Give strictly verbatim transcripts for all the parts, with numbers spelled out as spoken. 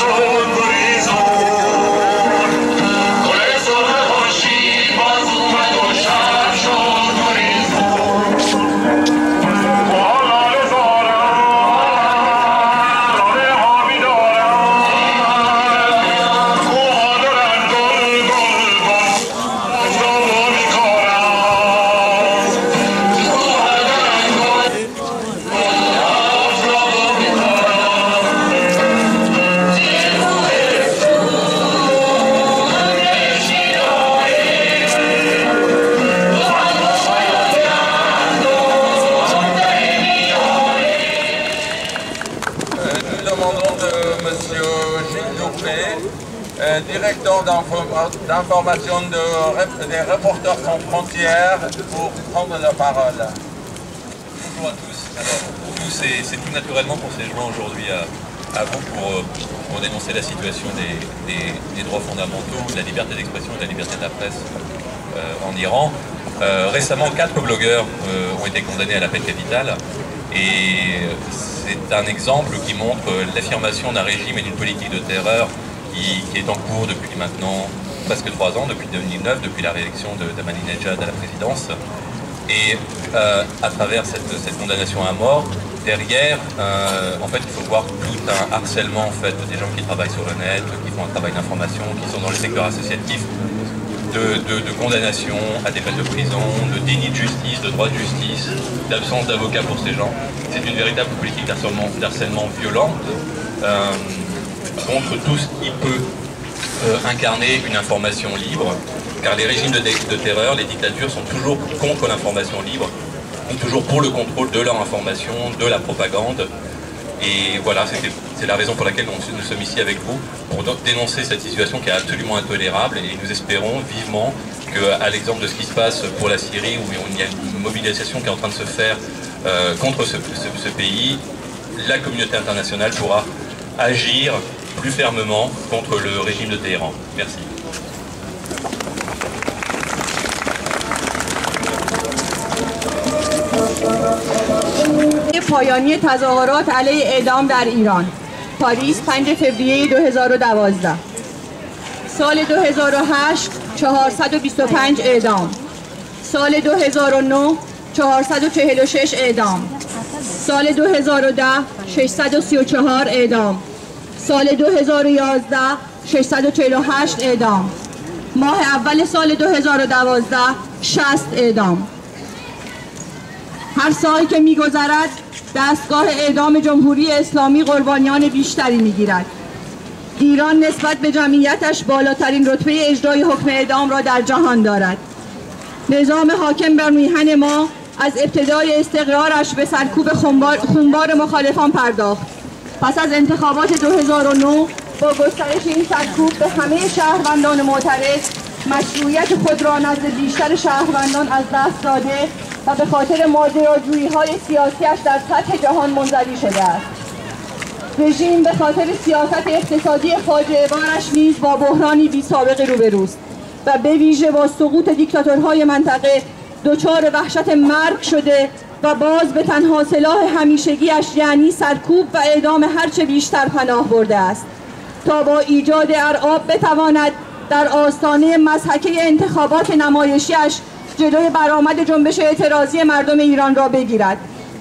Directeur d'information de, des Reporters sans frontières pour prendre la parole. Bonjour à tous. Alors, pour nous, c'est tout naturellement qu'on s'est joint aujourd'hui à, à vous pour, pour dénoncer la situation des, des, des droits fondamentaux, de la liberté d'expression et de la liberté de la presse euh, en Iran. Euh, récemment, quatre blogueurs euh, ont été condamnés à la peine capitale et c'est un exemple qui montre l'affirmation d'un régime et d'une politique de terreur Qui, qui est en cours depuis maintenant presque trois ans, depuis deux mille neuf, depuis la réélection d'Ahmadinejad à la présidence. Et euh, à travers cette, cette condamnation à mort, derrière, euh, en fait, il faut voir tout un harcèlement en fait, des gens qui travaillent sur le net, qui font un travail d'information, qui sont dans les secteurs associatifs, de, de, de condamnation à des peines de prison, de déni de justice, de droit de justice, d'absence d'avocat pour ces gens. C'est une véritable politique d'harcèlement violente. Euh, contre tout ce qui peut euh, incarner une information libre, car les régimes de, de terreur, les dictatures sont toujours contre l'information libre, sont toujours pour le contrôle de leur information, de la propagande. Et voilà, c'est la raison pour laquelle nous, nous sommes ici avec vous, pour dénoncer cette situation qui est absolument intolérable, et nous espérons vivement qu'à l'exemple de ce qui se passe pour la Syrie, où il y a une mobilisation qui est en train de se faire euh, contre ce, ce, ce pays, la communauté internationale pourra agir plus fermement contre le régime de Téhéran. Merci. پایانی تظاهرات علیه اعدام در ایران پاریس پنجم فوریه دو هزار و دوازده. سال دو هزار و هشت چهارصد و بیست و پنج اعدام. سال دو هزار و نه چهارصد و چهل و شش اعدام. سال دو هزار و ده ششصد و سی و چهار اعدام. سال دو هزار و یازده ششصد و چهل و هشت اعدام. ماه اول سال دو هزار و دوازده شصت اعدام. هر سال که می‌گذرد دستگاه اعدام جمهوری اسلامی قربانیان بیشتری می‌گیرد. ایران نسبت به جمعیتش بالاترین رتبه اجرای حکم اعدام را در جهان دارد. نظام حاکم بر میهن ما از ابتدای استقرارش به سرکوب خونبار, خونبار مخالفان پرداخت. پس از انتخابات دو هزار و نه با گسترش این سرکوب به همه شهروندان معترض مشروعیت خود را نزد بیشتر شهروندان از دست داده و به خاطر ماجراجویی‌های سیاسیش در سطح جهان منزوی شده است. رژیم به خاطر سیاست اقتصادی فاجعه بارش نیز با بحرانی بی‌سابقه روبروست و به ویژه با سقوط دیکتاتورهای منطقه دچار وحشت مرگ شده و باز به تنها سلاح همیشگیش یعنی سرکوب و اعدام هرچه بیشتر پناه برده است تا با ایجاد ارعاب بتواند در آستانه مضحکه انتخابات نمایشیش جلوی برآمد جنبش اعتراضی مردم ایران را بگیرد.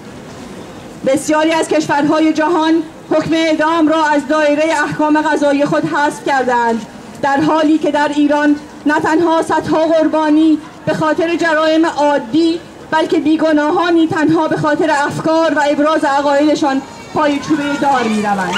بسیاری از کشورهای جهان حکم اعدام را از دایره احکام قضایی خود حذف کردند، در حالی که در ایران نه تنها صدها قربانی به خاطر جرایم عادی بلکه بیگناهانی تنها به خاطر افکار و ابراز عقایدشان پای چوبه دار می‌روند.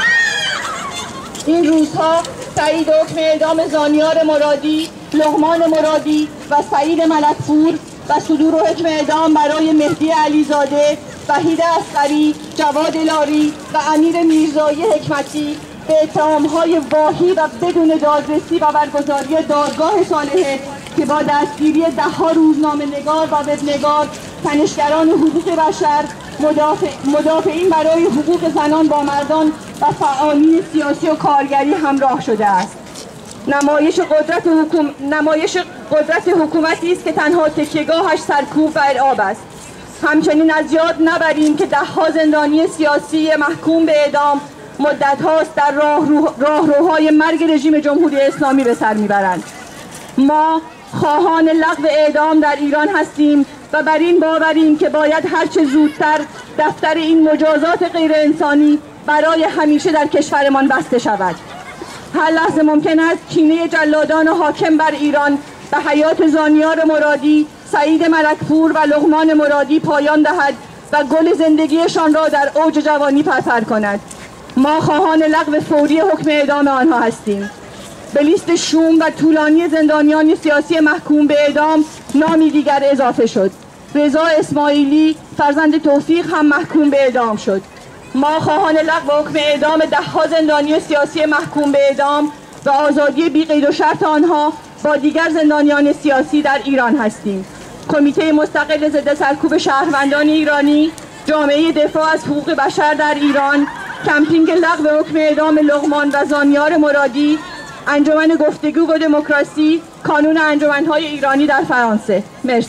این روزها سعید حکم اعدام زانیار مرادی، لقمان مرادی و سعید ملکپور و صدور حکم اعدام برای مهدی علیزاده، وحید اصغری، جواد لاری و امیر میرزایی حکمتی به اتهام‌های واهی و بدون دادرسی و برگزاری دادگاه صالحه که با دستگیری ده‌ها روزنامه‌نگار و وبنگار، کنشگران حقوق بشر، مدافع، مدافعین برای حقوق زنان با مردان و فعالین سیاسی و کارگری همراه شده است. نمایش قدرت, حکوم... نمایش قدرت حکومتی است که تنها تکیه‌گاهش سرکوب و ارعاب است. همچنین از یاد نبریم که ده‌ها زندانی سیاسی محکوم به اعدام مدت هاست در راهروهای مرگ رژیم جمهوری اسلامی به سر میبرند. ما خواهان لغو اعدام در ایران هستیم و بر این باوریم که باید هرچه زودتر دفتر این مجازات غیر انسانی برای همیشه در کشورمان بسته شود. هر لحظه ممکن است کینه جلادان حاکم بر ایران به حیات زانیار مرادی، سعید ملکپور و لقمان مرادی پایان دهد و گل زندگیشان را در اوج جوانی پرپر کند. ما خواهان لغو فوری حکم اعدام آنها هستیم. به لیست شوم و طولانی زندانیان سیاسی محکوم به اعدام نامی دیگر اضافه شد. رضا اسماعیلی فرزند توفیق هم محکوم به اعدام شد. ما خواهان لغو حکم اعدام ده‌ها زندانی سیاسی محکوم به اعدام و آزادی بی قید و شرط آنها با دیگر زندانیان سیاسی در ایران هستیم. کمیته مستقل ضد سرکوب شهروندان ایرانی، جامعه دفاع از حقوق بشر در ایران، کمپینگ لغو حکم اعدام لقمان و زانیار مرادی، انجمن گفتگو و دموکراسی، کانون انجمن‌های ایرانی در فرانسه. مرسی.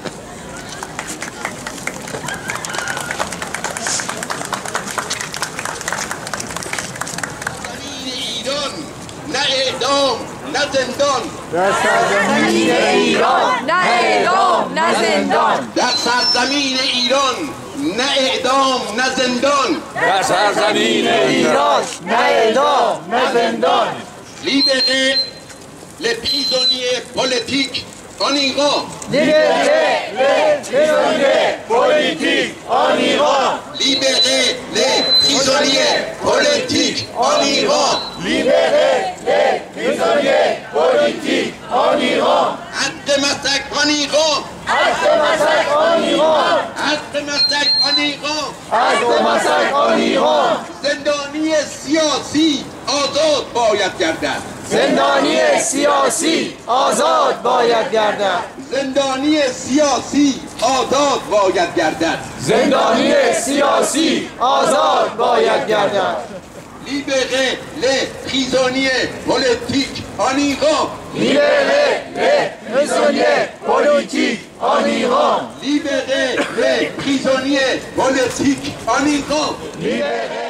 نه اعدام نه زندان، در سرزمین ایران نه اعدام نه زندان، در سرزمین ایران نه اعدام نه زندان، در سرزمین ایران نه اعدام نه زندان. Libérez les prisonniers politiques en Iran. Libérez les prisonniers politiques en Iran. Libérez les prisonniers politiques en Iran. Libérez les prisonniers politiques en Iran. Acte massacre en Iran. Acte massacre en Iran. Acte massacre en Iran. Acte massacre en Iran. زندانی سیاسی آزاد باید گردد. زندانی سیاسی آزاد باید گردد. زندانی سیاسی آزاد باید گردد. زندانی سیاسی آزاد باید گردد. Libérez les prisonniers politiques en Iran. Libérez les prisonniers politiques en Iran. Libérez les prisonniers politiques en Iran. Libérez